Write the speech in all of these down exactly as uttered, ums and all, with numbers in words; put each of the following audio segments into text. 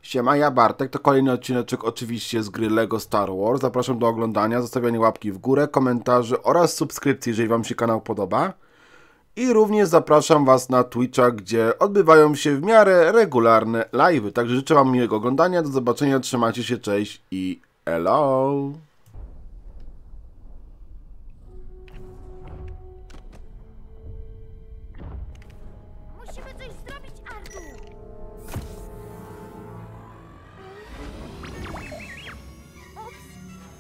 Siema, ja Bartek, to kolejny odcineczek oczywiście z gry LEGO Star Wars. Zapraszam do oglądania, zostawiania łapki w górę, komentarzy oraz subskrypcji, jeżeli wam się kanał podoba. I również zapraszam was na Twitcha, gdzie odbywają się w miarę regularne live'y. Także życzę wam miłego oglądania, do zobaczenia, trzymajcie się, cześć i hello! Musimy coś zrobić, Artur! Ups!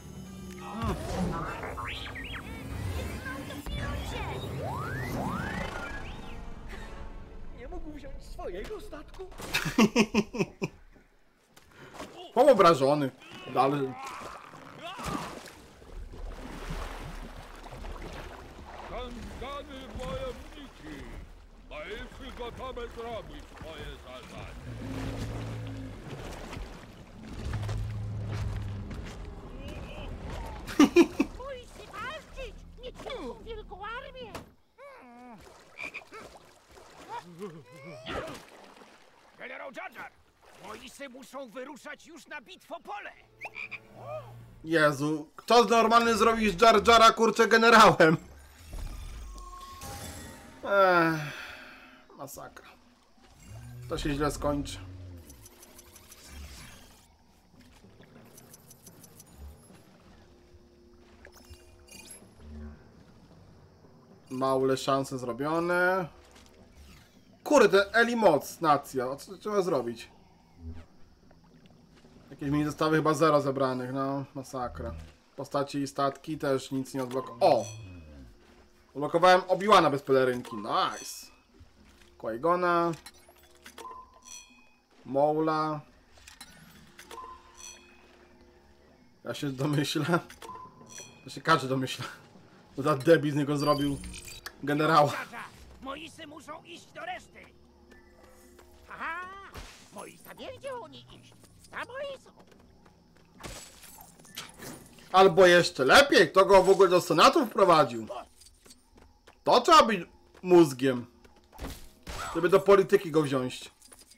Nie mógł wziąć swojego statku? Połobrażony, ale... Kangany wojowniczy, najpierw gotowe zrobić swoje zadanie. Musi walczyć! Mieć taką wielką armię! Generał Jar Jar! Moisy muszą wyruszać już na bitwopole! Jezu, kto normalny zrobił z Jar Jara, kurczę, generałem? Ech, masakra. To się źle skończy. Małe szanse zrobione. Kurde, Eli moc, nacja. Co trzeba zrobić? Jakieś mini zestawy chyba zero zebranych, no masakra. Postaci i statki też nic nie odblokowałem. O! Odblokowałem Obi-Wana bez pelerynki, nice! Qui-Gona. Maula. Ja się domyślę. Ja się każdy domyśla. To za debil z niego zrobił generała. Jar Jar! Moisy muszą iść do reszty! Aha! Moisa wie, gdzie oni iść! Za Moisą! Albo jeszcze lepiej, kto go w ogóle do Senatu wprowadził. To trzeba być mózgiem, żeby do polityki go wziąć.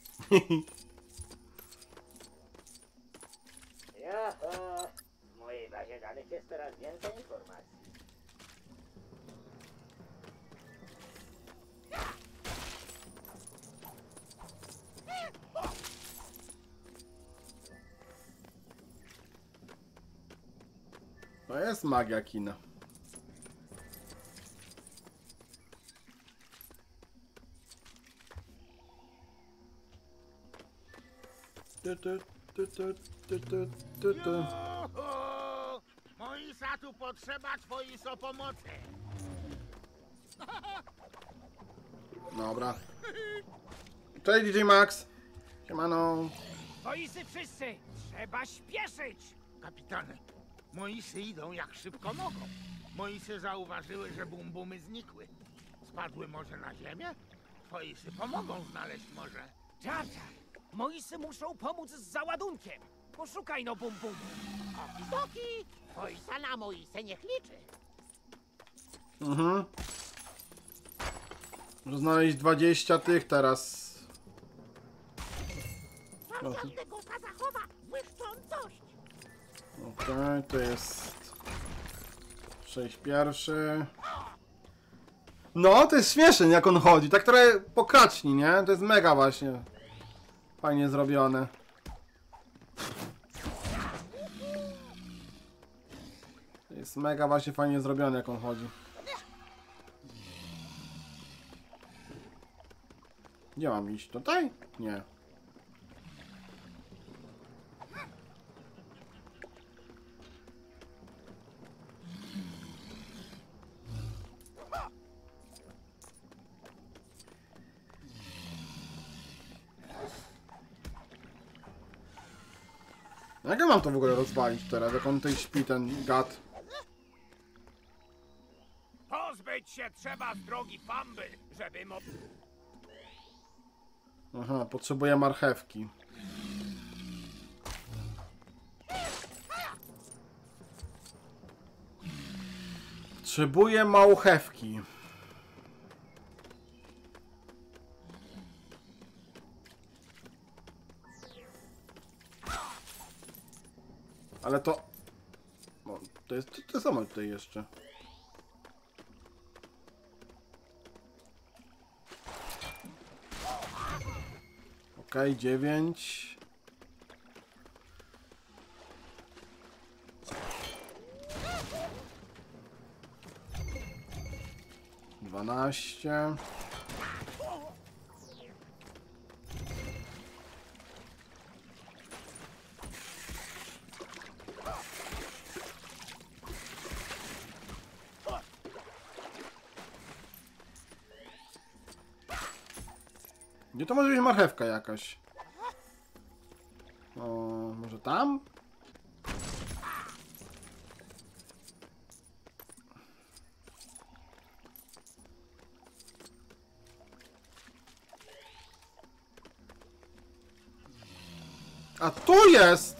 Joho! W mojej bazie danych jest teraz więcej informacji. To jest magia kina. Tu, tu, tu, tu, tu, tu, tu, tu. Joho! Moisa, tu potrzeba twojej so pomocy! Dobra. Cześć D J Max. Siemano. Moisy wszyscy! Trzeba śpieszyć! Kapitanie, Moisy idą jak szybko mogą. Moisy zauważyły, że bumbumy znikły. Spadły może na ziemię? Moisy pomogą znaleźć może. Jar Jar, Moisy muszą pomóc z załadunkiem. Poszukaj no bumbumu. Okidoki! Moisa na Moisę niech liczy! Mhm. Muszę znaleźć dwadzieścia tych teraz. Mam żadnego kazachowa! Błyszczącość! Okej, to jest sześć pierwszy. No, to jest śmieszne, jak on chodzi. Tak trochę pokraczni, nie? To jest mega właśnie fajnie zrobione. To jest mega właśnie fajnie zrobione, jak on chodzi. Gdzie mam iść? Tutaj? Nie. Jak ja mam to w ogóle rozwalić teraz, jak on tutaj śpi, ten gad? Pozbyć się trzeba z drogi Pamby, żeby mo... Aha, potrzebuję marchewki. Potrzebuję małchewki. Ale to... No, to jest to, to samo tutaj jeszcze. Okej, okay, dziewięć. Dwanaście. Gdzie to może być marchewka jakaś? O, może tam? A tu jest!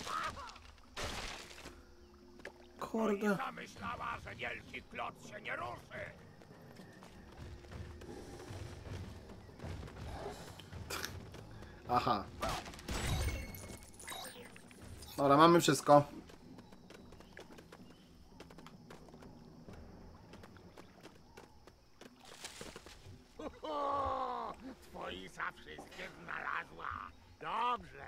Kurde. Moisa myślała, że wielki klot się nie ruszy. Aha. Dobra, mamy wszystko. O, twoisa wszystkie znalazła. Dobrze.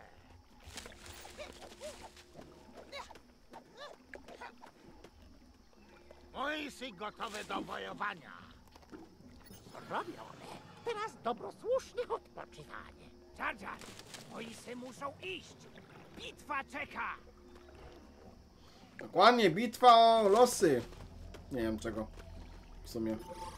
Moisy gotowe do wojowania. Robią. Teraz dobrosłuszne odpoczywanie. Jar Jar, Moisy muszą iść. Bitwa czeka. Dokładnie, bitwa o losy. Nie wiem czego. W sumie.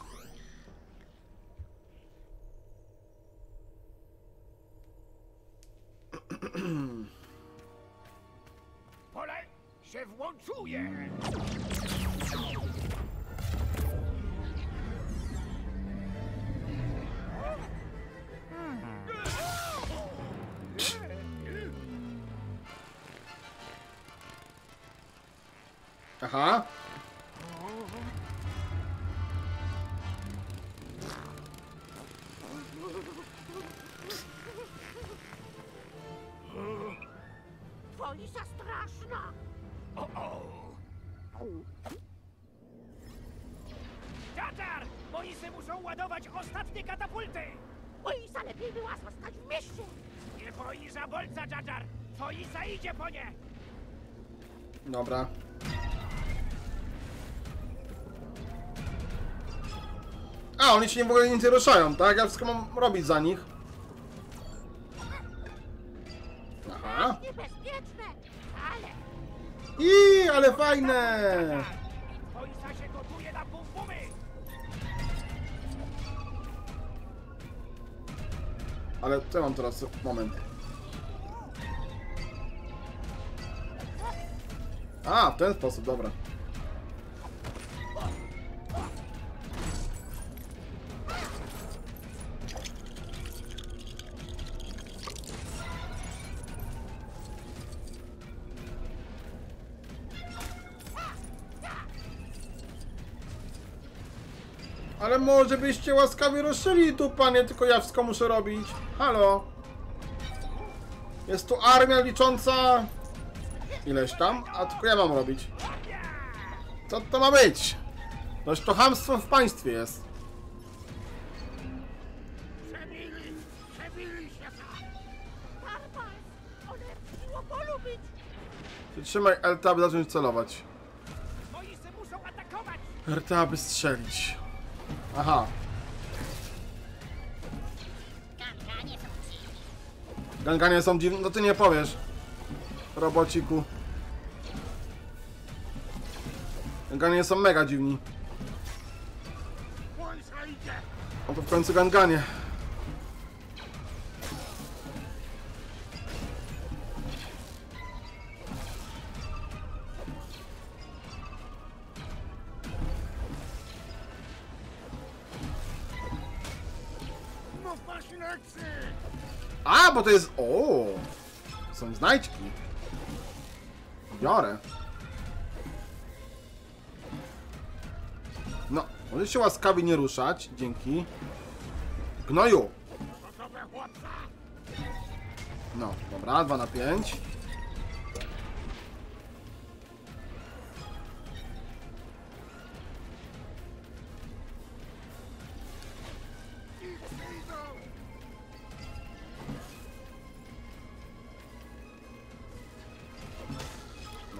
Pole się włączuje. Aha. Moisa straszna. O, o. Jar Jar, Moisy muszą ładować ostatnie katapulty. Moisa lepiej była zostać w mieście. Nie boi żabolca, Jar Jar. Moisa idzie po nie. Dobra. A, oni się w ogóle nic nie ruszają, tak? Ja wszystko mam robić za nich. Aha. Niebezpieczne, ale... I, ale fajne! Moisa się gotuje na bum-bumy. Ale co mam teraz? Moment. A, w ten sposób, dobra. Ale może byście łaskawie ruszyli tu, panie, tylko ja wszystko muszę robić. Halo? Jest tu armia licząca... ileś tam, a tylko ja mam robić. Co to ma być? Noż to chamstwo w państwie jest. Przebili, przebili się tam. Tarpas, one w siłopolu być. Przytrzymaj L T, aby zacząć celować. Moisy muszą atakować. R T, aby strzelić. Aha. Ganganie są dziwni. Ganganie są dziwne, no ty nie powiesz. Robociku. Ganganie są mega dziwni. Moisa idzie. No to w końcu ganganie. No pasilecy. A, bo to jest... O, są znajdźki. Biorę. No, możesz się łaskawie nie ruszać. Dzięki. Gnoju. Gotowe chłopca. No, dobra, dwa na pięć.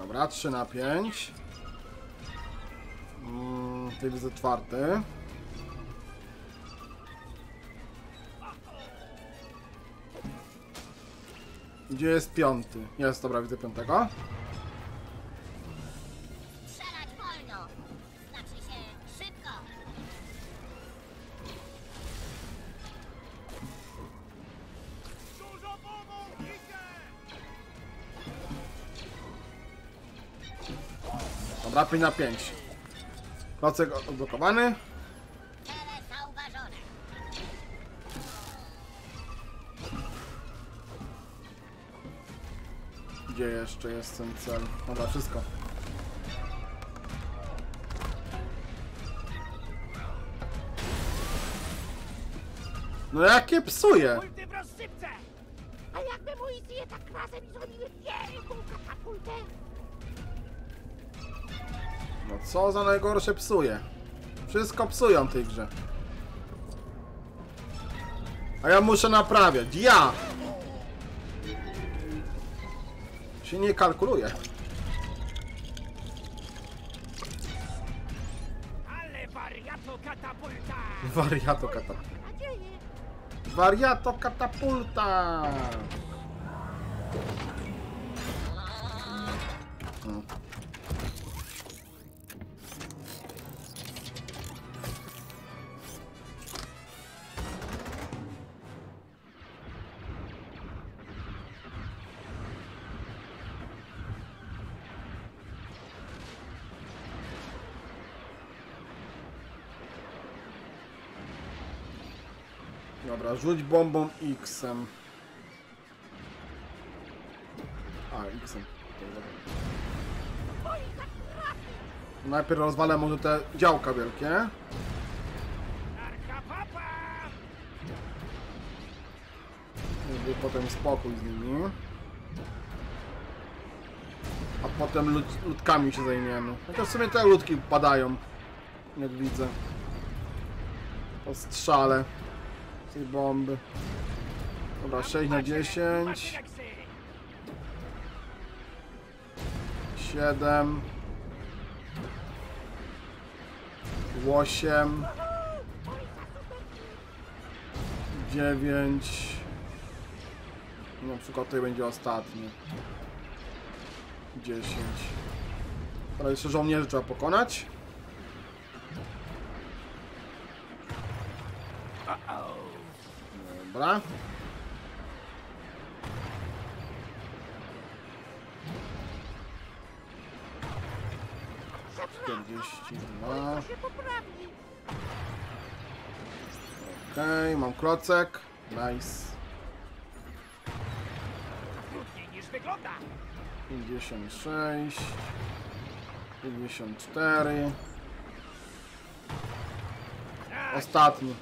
Dobra, trzy na pięć. Mm, tutaj widzę czwarty. Gdzie jest piąty? Jest, dobra, widzę piątego. Strzelać wolno! Znaczy się szybko! Dużo bombą idzie! Dobra, pięć na pięć. Klocek odblokowany. Cele zauważone! Gdzie jeszcze jest ten cel? Dobra, wszystko. No jakie psuje? Pulty w rozsypce! A jakby Moisje tak razem zrobiły wielką katapultę? No co za najgorsze psuje? Wszystko psują w tej grze. A ja muszę naprawiać. Ja! Się nie kalkuluje. Ale wariato katapulta! Wariato katapulta. Mam nadzieję. Wariato katapulta! Hmm. Dobra, rzuć bombą X-em. A, X-em. Najpierw rozwalę może te działka wielkie. Arka papa! Żeby potem spokój z nimi. A potem lud ludkami się zajmiemy. Chociaż w sumie te ludki padają. Jak widzę. Po strzale. Tej bomby. Dobra, sześć na dziesięć. siedem. osiem. dziewięć. Na przykład tutaj będzie ostatni. dziesięć. Teraz jeszcze żołnierzy trzeba pokonać. Dobra. czterdzieści dwa. się poprawni. Okej, okay, mam klocek. Nice. Trudniej niż wygląda. pięćdziesiąt sześć. pięćdziesiąt cztery. Ostatni.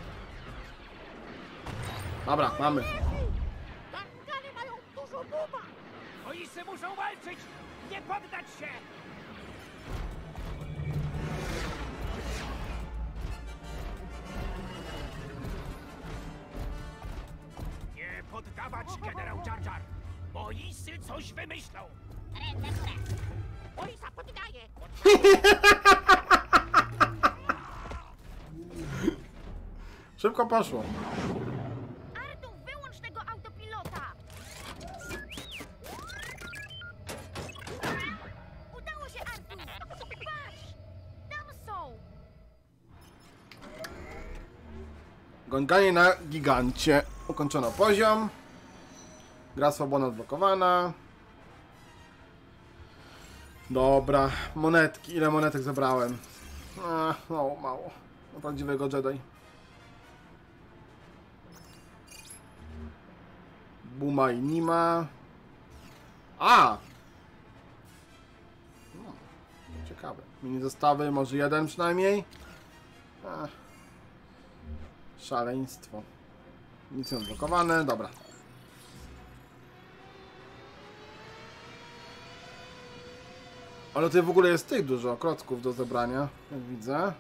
Dobra, mamy. Gangany mają dużo buba. Moisy muszą walczyć. Nie poddać się. Nie poddawać, generał Jar Jar. Moisy coś wymyślą. Ręce w górę! Moisa poddaje. Szybko poszło. Artu, wyłącz tego autopilota! Udało się, Artu! Patrz! Tam są! Gąganie na gigancie. Ukończono poziom. Gra swobodna odblokowana. Dobra, monetki. Ile monetek zebrałem? A, mało, mało. Na prawdziwego Jedi. Buma i Nima. A! No, ciekawe. Mini zestawy, może jeden przynajmniej? A. Szaleństwo. Nic nie odblokowane, dobra. Ale tutaj w ogóle jest tych dużo klocków do zebrania, jak widzę.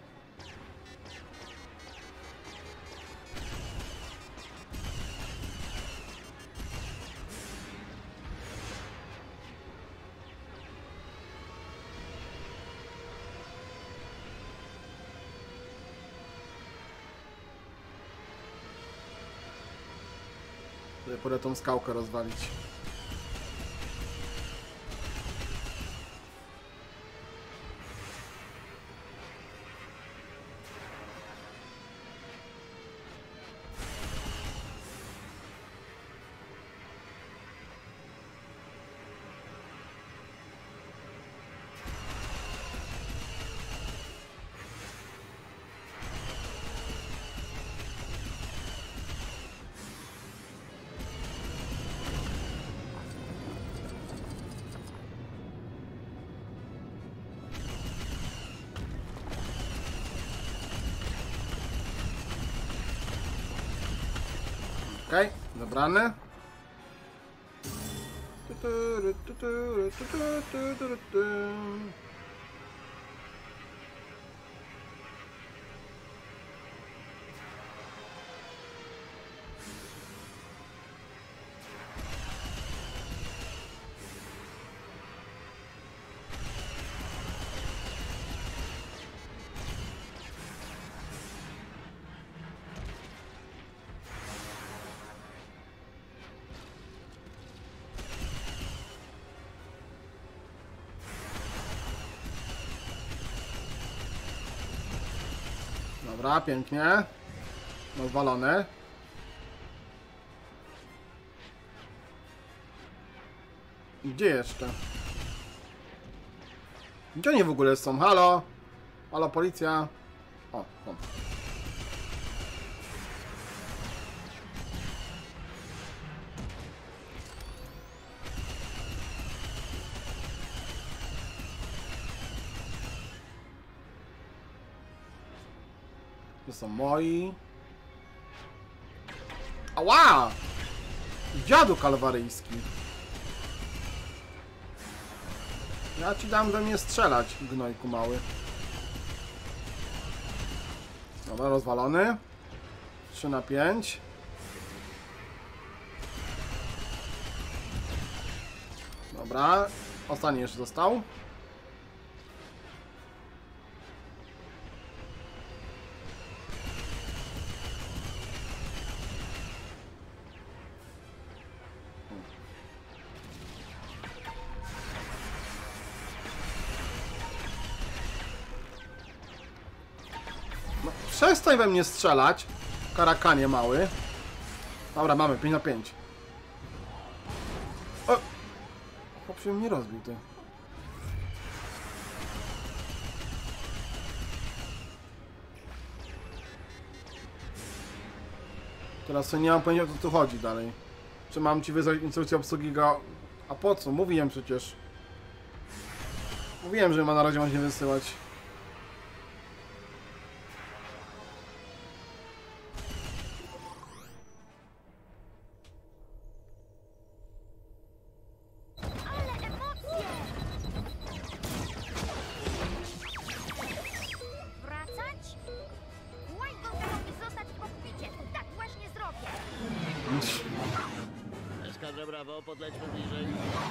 Sobie pójdę tą skałkę rozwalić. Okej, okay, zabrane. Dobra, pięknie. Rozwalone. Gdzie jeszcze? Gdzie oni w ogóle są? Halo? Halo, policja? O, o. To są moi. Ała! Dziadu kalwaryjski. Ja ci dam do mnie strzelać, gnojku mały. Dobra, rozwalony. trzy na pięć. Dobra, ostatni jeszcze został. No, przestań we mnie strzelać, karakanie mały. Dobra, mamy pięć na pięć. O! Chłop się mnie rozbił, ty. Teraz sobie nie mam pojęcia, o co tu chodzi dalej. Czy mam ci wysłać instrukcję obsługi go... A po co? Mówiłem przecież. Mówiłem, że ma na razie mam się wysyłać. Eskadra Brawo, podlećmy bliżej.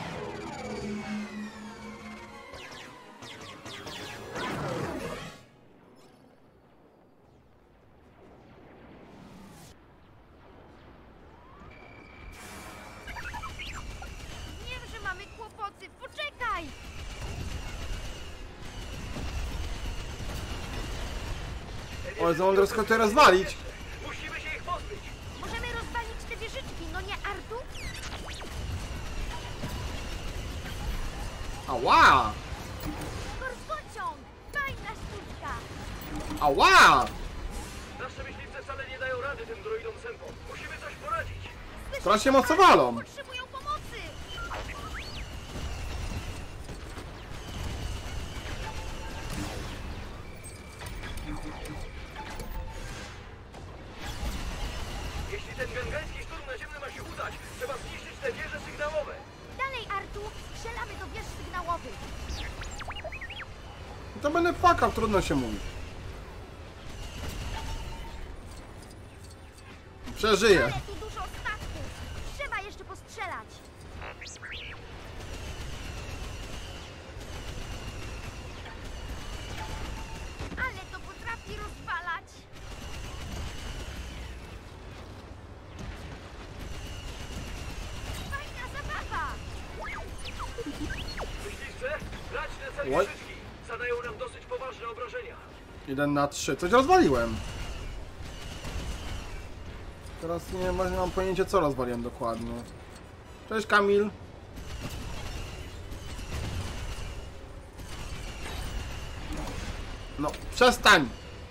Wiem, że mamy kłopoty. Poczekaj! Oj, za mądro skąd to rozwalić? Musimy się ich pozbyć! Możemy rozwalić te wieżyczki, no nie, Artu? Ała! Korkociąg! Fajna sztuczka! Ała! Nasze myśliwce wcale nie dają rady tym droidom Sempo. Musimy coś poradzić! Strasznie mocno walą! Potrzebują pomocy! Jeśli ten gangański szturm naziemny ma się udać, trzeba zniszczyć te wieże sygnałowe! Dalej, Artu! Strzelamy do wież sygnałowych! To będę płakał, trudno się mówi. Przeżyję. Ale tu dużo statków! Trzeba jeszcze postrzelać! Ale to potrafi rozwalać! Oj. Zadają nam dosyć poważne obrażenia. jeden na trzy. Coś rozwaliłem. Teraz nie, nie mam pojęcia, co rozwaliłem dokładnie. Cześć, Kamil. No, przestań!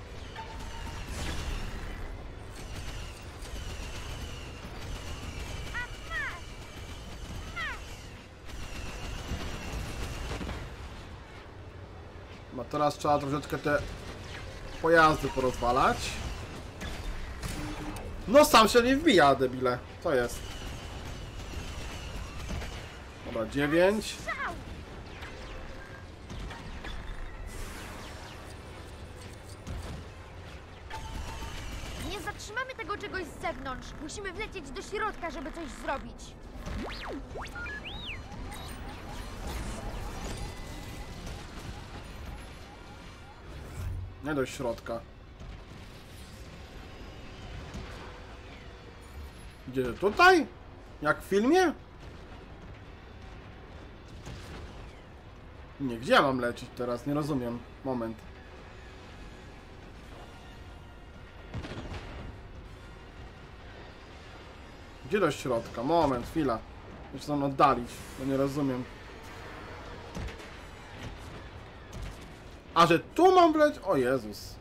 No teraz trzeba troszeczkę te pojazdy porozwalać. No sam się nie wbija, debile. Co jest? Dobra, dziewięć. Nie zatrzymamy tego czegoś z zewnątrz. Musimy wlecieć do środka, żeby coś zrobić. Nie do środka. Gdzie? Tutaj? Jak w filmie? Nie, gdzie ja mam lecieć teraz? Nie rozumiem. Moment. Gdzie do środka? Moment, chwila. Muszę tam oddalić, bo nie rozumiem. A że tu mam wleć? O Jezus.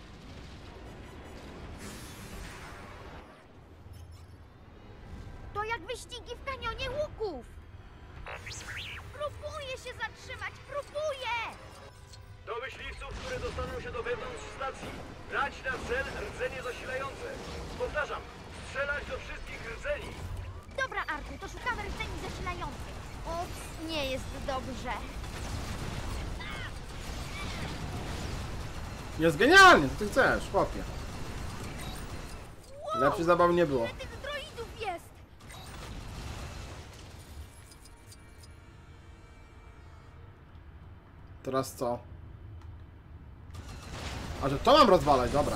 To jak wyścigi w kanionie łuków. Próbuję się zatrzymać, próbuję! Do myśliwców, które dostaną się do wewnątrz stacji, brać na cel rdzenie zasilające. Powtarzam, strzelać do wszystkich rdzeni. Dobra, Arku, to szukamy rdzeni zasilających. Ups, nie jest dobrze. Jest genialnie, co ty chcesz, chłopie. Lepszej zabawy nie było. Ile tych droidów jest? Teraz co? A że to mam rozwalać, dobra.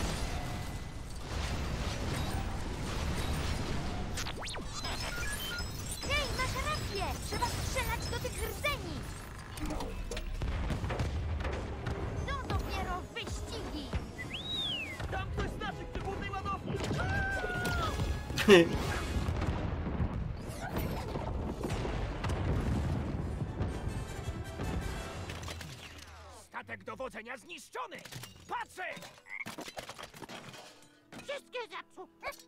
Hej, masz rację! Trzeba strzelać do tych rdzeni! To dopiero wyścigi! Tam ktoś znaczy przy głównej ładowni! Statek dowodzenia zniszczony! Patrzę! Wszystkie zepsuł!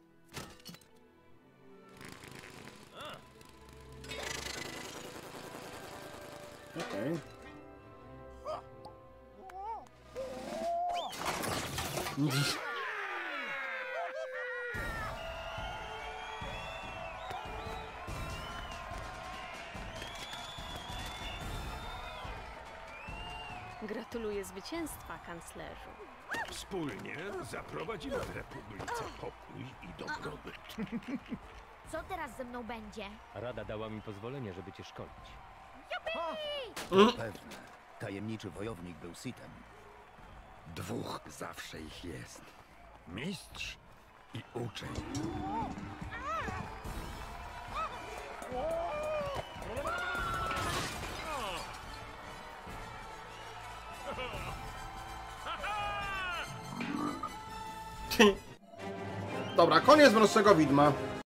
Okej. Gratuluję zwycięstwa, kanclerzu. Wspólnie zaprowadzimy w Republice pokój i dobrobyt. Co teraz ze mną będzie? Rada dała mi pozwolenie, żeby cię szkolić. Pewne. Tajemniczy wojownik był Sithem. Dwóch zawsze ich jest. Mistrz i uczeń. Dobra, koniec Mrocznego Widma.